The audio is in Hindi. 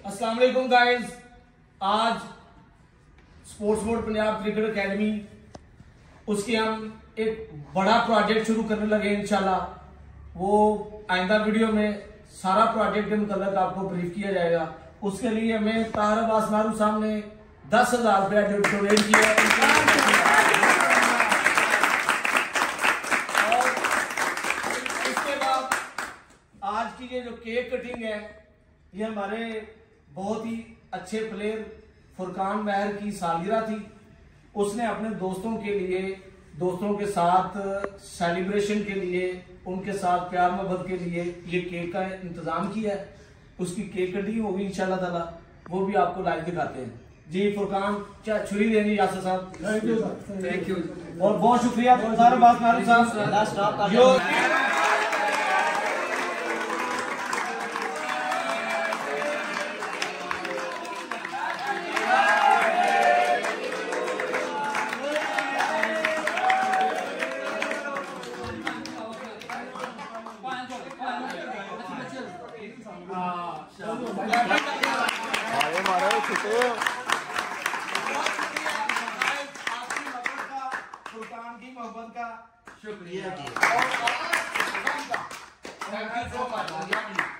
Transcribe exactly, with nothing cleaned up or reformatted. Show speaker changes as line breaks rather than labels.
अस्सलाम वालेकुम गाइस, आज sports board Punjab cricket academy उसके हम एक बड़ा प्रोजेक्ट शुरू करने लगे इंशाल्लाह। वो आइंदा वीडियो में सारा प्रोजेक्ट के मुतल्लिक आपको ब्रीफ किया जाएगा। उसके लिए हमें ताहर अब्बास नारू साहब ने दस हजार रुपया डोनेट किया और उसके बाद आज की ये जो केक कटिंग है ये हमारे बहुत ही अच्छे प्लेयर फुरकान महर की सालगिरह थी। उसने अपने दोस्तों के लिए, दोस्तों के साथ सेलिब्रेशन के लिए, उनके साथ प्यार मोहब्बत के लिए ये केक का इंतजाम किया है। उसकी केक कटिंग होगी इंशाल्लाह ताला, वो भी आपको लाइव दिखाते हैं। जी फुरकान छुरी देंगे यासर साहब। थैंक यू थैंक यू और बहुत शुक्रिया ताहर अब्बास नारू साहब। फुरकान की मोहब्बत का शुक्रिया। Thank you so much.